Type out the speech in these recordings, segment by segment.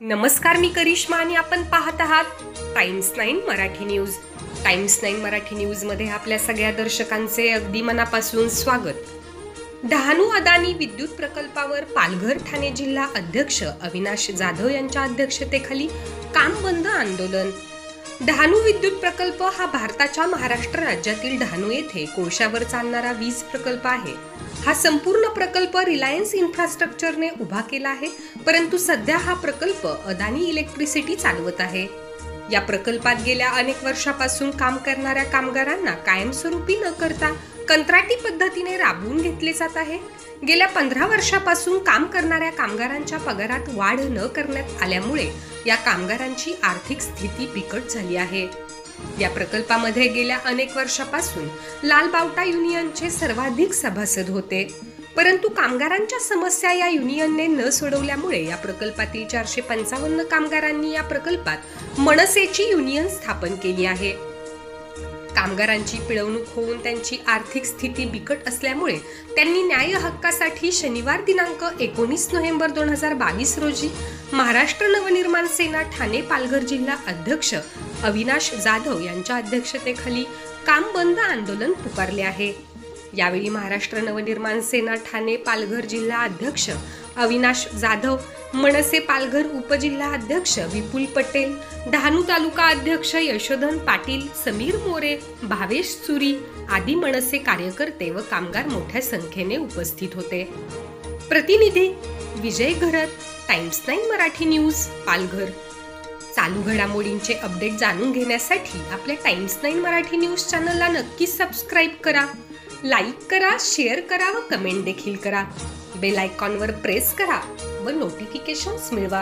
नमस्कार, मी करिश्मा आणि आपण पाहत आहात Times 9 Marathi news. Times 9 Marathi news मध्ये आपल्या सगळ्या दर्शकांचे अगदी मनापासून स्वागत। डहाणू अदानी विद्युत प्रकल्पावर पालघर ठाणे जिल्हा अध्यक्ष अविनाश जाधव यांच्या अध्यक्षतेखाली काम बंद आंदोलन। डहाणू विद्युत प्रकल्प हा भारताच्या महाराष्ट्र राज्यातील डहाणू येथे कोळशावर चालणारा वीज प्रकल्प आहे। हा संपूर्ण प्रकल्प रिलायन्स इन्फ्रास्ट्रक्चरने उभा केला आहे, परंतु सध्या हा प्रकल्प अदानी इलेक्ट्रिसिटी चालवत आहे। या प्रकल्पात गेल्या अनेक वर्षापासून काम करणाऱ्या कामगारांना कायमस्वरूपी न करता कंत्राटी पद्धतीने राबवून घेतले जात आहे। गेल्या 15 वर्षापासून काम करणाऱ्या कामगारांच्या पगारात वाढ न करण्यात आल्यामुळे या कामगारांची आर्थिक स्थिती बिकट झाली आहे। या प्रकल्पामध्ये गेल्या अनेक वर्षापासून लाल बावटा युनियनचे सर्वाधिक सभासद होते, परंतु कामगारांच्या समस्या या युनियनने न सोडवल्यामुळे या प्रकल्पातील 455 कामगारांनी या प्रकल्पात मनसेची युनियन स्थापन केली आहे। कामगारांची पिळवणूक होऊन त्यांची आर्थिक स्थिती बिकट असल्यामुळे त्यांनी न्याय हक्कासाठी शनिवार दिनांक 19 नोव्हेंबर 2022 रोजी महाराष्ट्र नवनिर्माण सेना ठाणे पालघर जिल्हा अध्यक्ष अविनाश जाधव यांच्या अध्यक्षतेखाली काम बंद आंदोलन पुकारले आहे। यावेळी महाराष्ट्र नवनिर्माण सेना ठाणे पालघर जिल्हा अध्यक्ष अविनाश जाधव, मनसे पालघर उपजिल्हा अध्यक्ष विपुल पटेल, डहाणू तालुका अध्यक्ष यशोधन पाटील, समीर मोरे, भावेश सुरी आदी मनसे कार्यकर्ते व कामगार मोठ्या संख्येने उपस्थित होते। प्रतिनिधी विजय घरत, टाइम्स 9 मराठी न्यूज, पालघर। चालू घडामोडींचे अपडेट जाणून घेण्यासाठी आपल्या टाइम्स 9 मराठी न्यूज चॅनलला नक्की सबस्क्राइब करा, लाईक करा, शेअर करा व कमेंट देखील करा। बेल आयकॉनवर प्रेस करा व नोटिफिकेशन्स मिळवा।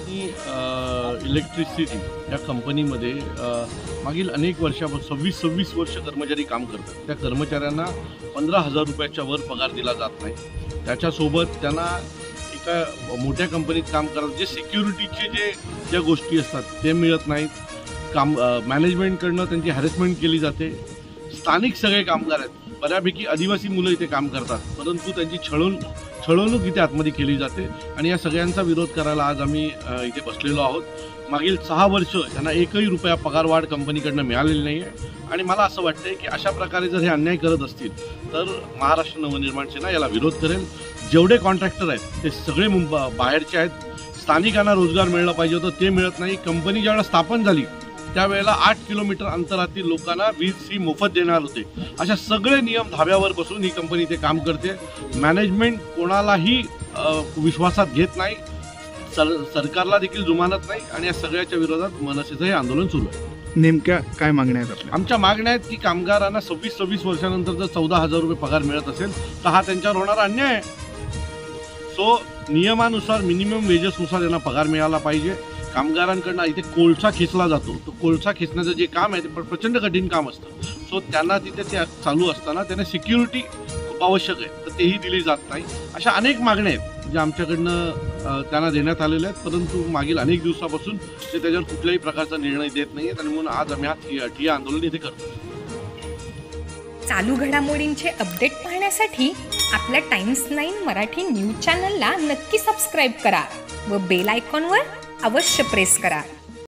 इलेक्ट्रिसिटी या कंपनीमध्ये मागील अनेक वर्षापासून 26 वर्ष कर्मचारी काम करतात। त्या कर्मचाऱ्यांना 15,000 रुपयाच्या वर पगार दिला जात नाही। त्याच्यासोबत त्यांना एका मोठ्या कंपनीत काम करतात, जे सिक्युरिटीचे ज्या गोष्टी असतात ते मिळत नाहीत। मॅनेजमेंटकडनं त्यांची हॅरेसमेंट केली जाते। स्थानिक सगळे कामगार आहेत, बऱ्यापैकी आदिवासी मुलं इथे काम करतात, परंतु त्यांची छळवणूक इथे आतमध्ये केली जाते आणि या सगळ्यांचा विरोध करायला आज आम्ही इथे बसलेलो आहोत। मागील 6 वर्ष त्यांना एकही रुपया पगारवाढ कंपनीकडनं मिळालेली नाही आहे आणि मला असं वाटतंय की अशा प्रकारे जर हे अन्याय करत असतील तर महाराष्ट्र नवनिर्माण सेना याला विरोध करेल। जेवढे कॉन्ट्रॅक्टर आहेत ते सगळे बाहेरचे आहेत। स्थानिकांना रोजगार मिळाला पाहिजे होतं, ते मिळत नाही। कंपनी ज्यावेळेला स्थापन झाली त्यावेळेला 8 किलोमीटर अंतरातील लोकांना वीज ही मोफत देणार होते। अशा सगळे नियम धाब्यावर बसून ही कंपनी इथे काम करते। मॅनेजमेंट कोणालाही विश्वासात घेत नाही, सरकारला देखील जुमानत नाही आणि या सगळ्याच्या विरोधात मनसेचं हे आंदोलन सुरू आहे। नेमक्या काय मागण्या आहेत आपल्या? आमच्या मागण्या आहेत की कामगारांना 26 वर्षानंतर जर 14,000 रुपये पगार मिळत असेल तर हा त्यांच्यावर होणारा अन्याय आहे। सो नियमानुसार मिनिमम वेजेसनुसार यांना पगार मिळाला पाहिजे। कामगारांकडनं इथे कोळसा खेचला जातो, तो कोळसा खेचण्याचं जे काम आहे ते प्रचंड कठीण काम असतं। सो त्यांना तिथे ते चालू असताना त्यांना सिक्युरिटी खूप आवश्यक आहे, तर तेही दिली जात नाही। अशा अनेक मागण्या आहेत ज्या आमच्याकडनं त्यांना देण्यात आलेल्या आहेत, परंतु मागील अनेक दिवसापासून ते त्याच्यावर कुठल्याही प्रकारचा निर्णय देत नाही आहेत आणि म्हणून आज आम्ही हा ठिय्या आंदोलन इथे करतो। चालू घडामोडींचे अपडेट पाहण्यासाठी आपल्या टाइम्स 9 मराठी न्यूज चॅनलला नक्की सबस्क्राइब करा व बेल आयकॉनवर अवश्य प्रेस करा।